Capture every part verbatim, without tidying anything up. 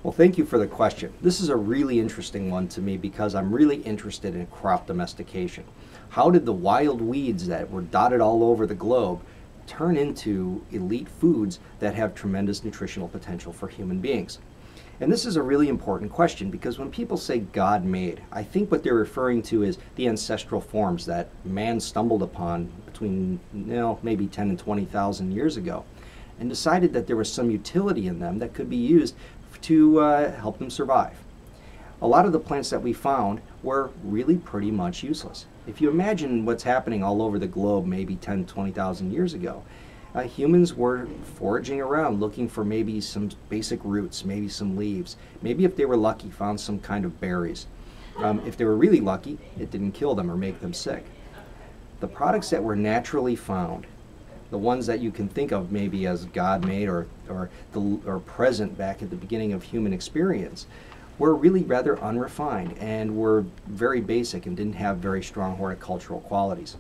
Well, thank you for the question. This is a really interesting one to me because I'm really interested in crop domestication. How did the wild weeds that were dotted all over the globe turn into elite foods that have tremendous nutritional potential for human beings? And this is a really important question because when people say God made, I think what they're referring to is the ancestral forms that man stumbled upon between, you know, maybe ten and twenty thousand years ago and decided that there was some utility in them that could be used to uh, help them survive. A lot of the plants that we found were really pretty much useless. If you imagine what's happening all over the globe maybe ten, twenty thousand years ago, uh, humans were foraging around looking for maybe some basic roots, maybe some leaves, maybe if they were lucky found some kind of berries. Um, if they were really lucky, it didn't kill them or make them sick. The products that were naturally found, the ones that you can think of maybe as God-made or, or, the, or present back at the beginning of human experience, were really rather unrefined and were very basic and didn't have very strong horticultural qualities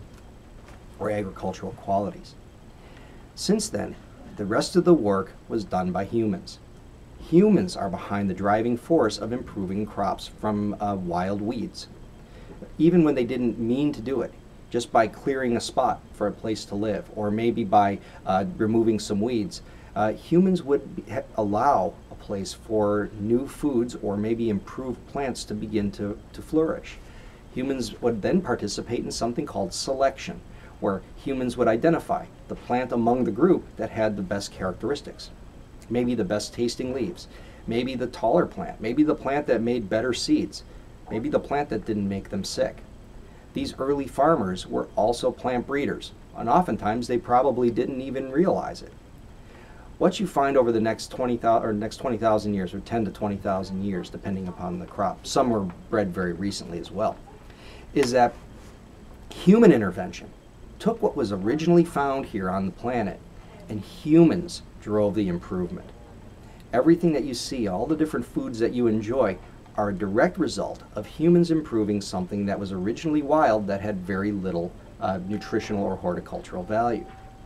or agricultural qualities. Since then, the rest of the work was done by humans. Humans are behind the driving force of improving crops from uh, wild weeds, even when they didn't mean to do it. Just by clearing a spot for a place to live, or maybe by uh, removing some weeds, uh, humans would be, allow a place for new foods or maybe improved plants to begin to, to flourish. Humans would then participate in something called selection, where humans would identify the plant among the group that had the best characteristics. Maybe the best tasting leaves, maybe the taller plant, maybe the plant that made better seeds, maybe the plant that didn't make them sick. These early farmers were also plant breeders, and oftentimes they probably didn't even realize it. What you find over the next twenty thousand or next twenty thousand years, or ten to twenty thousand years, depending upon the crop, some were bred very recently as well, is that human intervention took what was originally found here on the planet, and humans drove the improvement. Everything that you see, all the different foods that you enjoy, are a direct result of humans improving something that was originally wild that had very little uh, nutritional or horticultural value.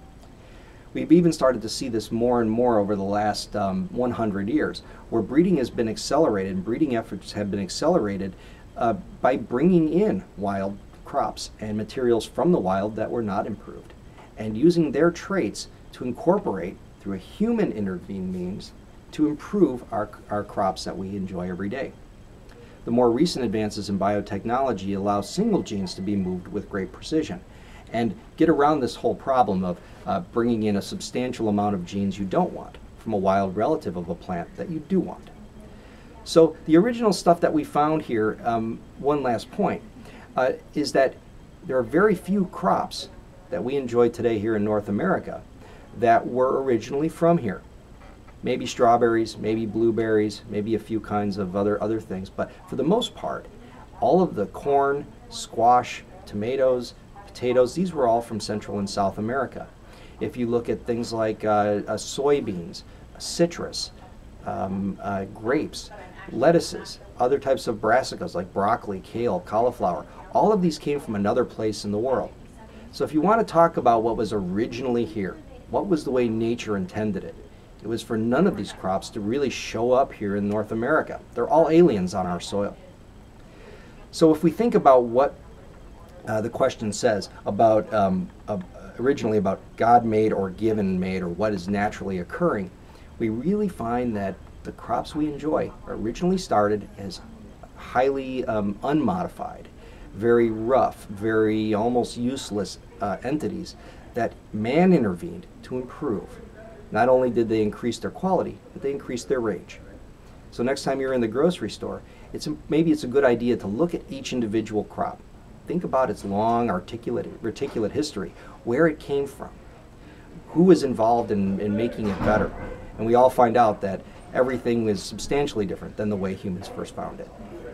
We've even started to see this more and more over the last um, one hundred years, where breeding has been accelerated, and breeding efforts have been accelerated uh, by bringing in wild crops and materials from the wild that were not improved, and using their traits to incorporate through a human intervened means to improve our, our crops that we enjoy every day. The more recent advances in biotechnology allow single genes to be moved with great precision and get around this whole problem of uh, bringing in a substantial amount of genes you don't want from a wild relative of a plant that you do want. So the original stuff that we found here, um, one last point, uh, is that there are very few crops that we enjoy today here in North America that were originally from here. Maybe strawberries, maybe blueberries, maybe a few kinds of other, other things. But for the most part, all of the corn, squash, tomatoes, potatoes, these were all from Central and South America. If you look at things like uh, uh, soybeans, citrus, um, uh, grapes, lettuces, other types of brassicas like broccoli, kale, cauliflower, all of these came from another place in the world. So if you want to talk about what was originally here, what was the way nature intended it, it was for none of these crops to really show up here in North America. They're all aliens on our soil. So if we think about what uh, the question says about um, uh, originally about God-made or given-made or what is naturally occurring, we really find that the crops we enjoy originally started as highly um, unmodified, very rough, very almost useless uh, entities that man intervened to improve. Not only did they increase their quality, but they increased their range. So next time you're in the grocery store, it's a, maybe it's a good idea to look at each individual crop. Think about its long, articulate, reticulate history, where it came from, who was involved in, in making it better. And we all find out that everything is substantially different than the way humans first found it.